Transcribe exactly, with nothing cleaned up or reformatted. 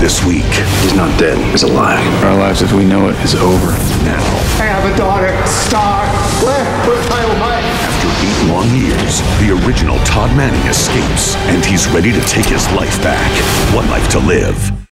this week. He's not dead. He's alive. Our lives as we know it is over. Now, I have a daughter, Star. Where? Where's my old wife? after eight long years, the original Todd Manning escapes, and he's ready to take his life back. One Life to Live.